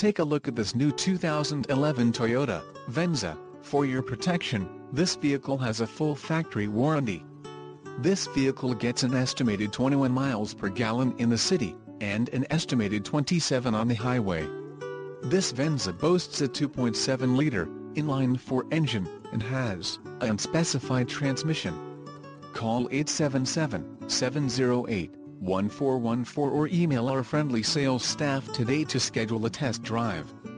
Take a look at this new 2011 Toyota Venza. For your protection, this vehicle has a full factory warranty. This vehicle gets an estimated 21 miles per gallon in the city, and an estimated 27 on the highway. This Venza boasts a 2.7-liter inline-4 engine, and has an unspecified transmission. Call 877-708-1414 or email our friendly sales staff today to schedule a test drive.